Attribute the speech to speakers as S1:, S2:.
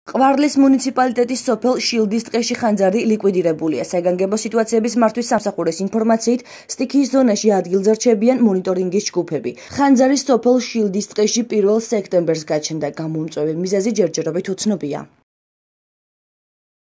S1: ყვარლის მუნიციპალიტეტის სოფელ შილდის ტყეში ხანძარი ლიკვიდირებულია. საგანგებო სიტუაციების მართვის სამსახურის ინფორმაციით, სტიქიის ზონაში ადგილზე რჩებიან მონიტორინგის ჯგუფები. ხანძარი სოფელ შილდის ტყეში 1 სექტემბერს გაჩნდა. გამომწვევი მიზეზი ჯერჯერობით უცნობია.